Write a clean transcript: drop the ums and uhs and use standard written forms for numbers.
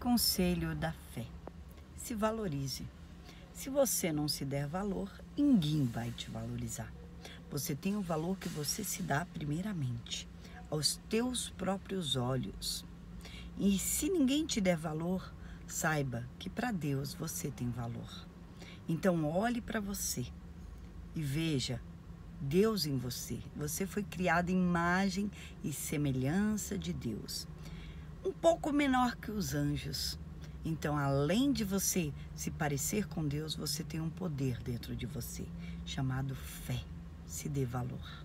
Conselho da fé: se valorize. Se você não se der valor, ninguém vai te valorizar. Você tem o valor que você se dá primeiramente, aos teus próprios olhos. E se ninguém te der valor, saiba que para Deus você tem valor. Então olhe para você e veja Deus em você. Você foi criado em imagem e semelhança de Deus. Um pouco menor que os anjos. Então, além de você se parecer com Deus, você tem um poder dentro de você, chamado fé. Se dê valor.